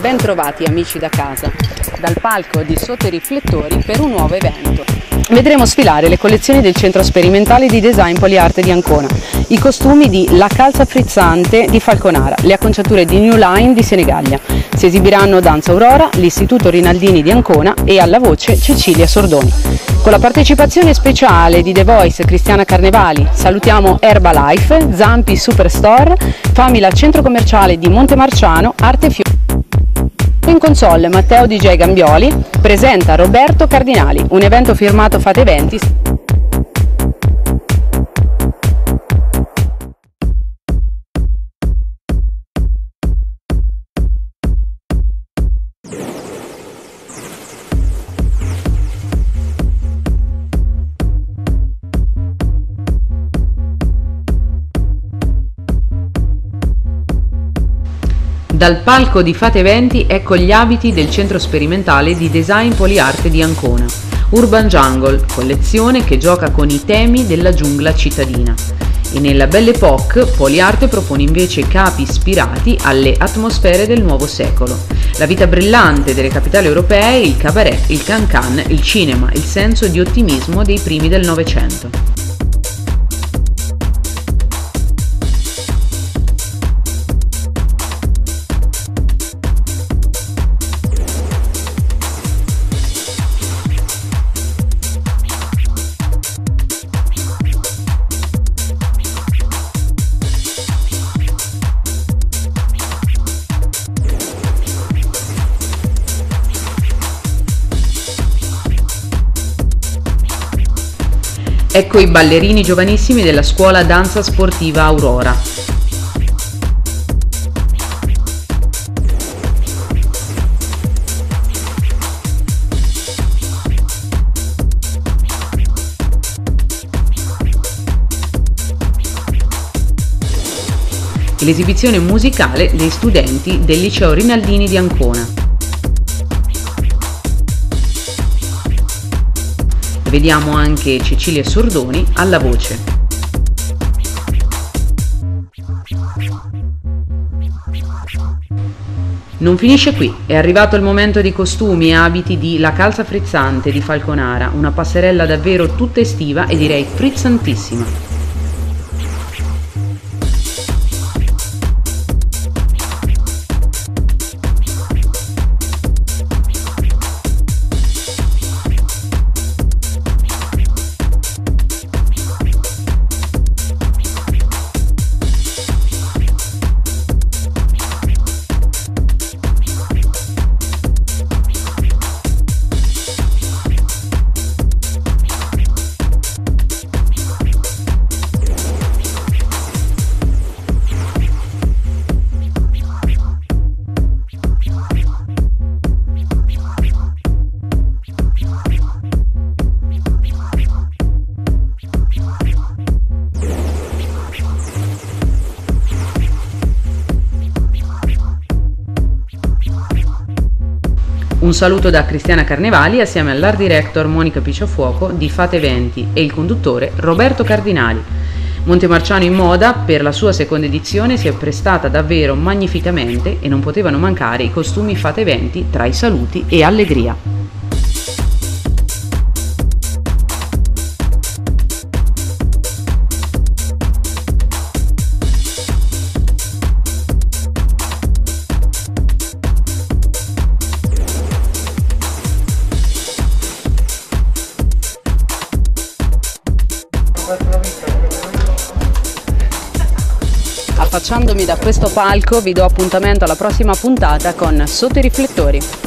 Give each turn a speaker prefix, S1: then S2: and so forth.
S1: Ben trovati amici da casa, dal palco di Sotto i Riflettori per un nuovo evento. Vedremo sfilare le collezioni del Centro Sperimentale di Design Poliarte di Ancona, i costumi di La Calza Frizzante di Falconara, le acconciature di New Line di Senigallia. Si esibiranno Danza Aurora, l'Istituto Rinaldini di Ancona e alla voce Cecilia Sordoni. Con la partecipazione speciale di The Voice Cristiana Carnevali, salutiamo Herbalife, Zampi Superstore, Famila Centro Commerciale di Montemarciano, Arte Fiori. In console Matteo DJ Gambioli presenta Roberto Cardinali, un evento firmato Fate Eventi. Dal palco di Fate Eventi ecco gli abiti del Centro Sperimentale di Design Poliarte di Ancona. Urban Jungle, collezione che gioca con i temi della giungla cittadina. E nella Belle Époque, Poliarte propone invece capi ispirati alle atmosfere del nuovo secolo. La vita brillante delle capitali europee, il cabaret, il cancan, il cinema, il senso di ottimismo dei primi del Novecento. Ecco i ballerini giovanissimi della scuola danza sportiva Aurora. E l'esibizione musicale dei studenti del liceo Rinaldini di Ancona. Vediamo anche Cecilia Sordoni alla voce. Non finisce qui, è arrivato il momento di costumi e abiti di La Calza Frizzante di Falconara, una passerella davvero tutta estiva e direi frizzantissima. Un saluto da Cristiana Carnevali assieme all'art director Monica Picciafuoco di Fate Eventi e il conduttore Roberto Cardinali. Montemarciano in moda per la sua seconda edizione si è prestata davvero magnificamente e non potevano mancare i costumi Fate Eventi tra i saluti e allegria. Affacciandomi da questo palco vi do appuntamento alla prossima puntata con Sotto i Riflettori.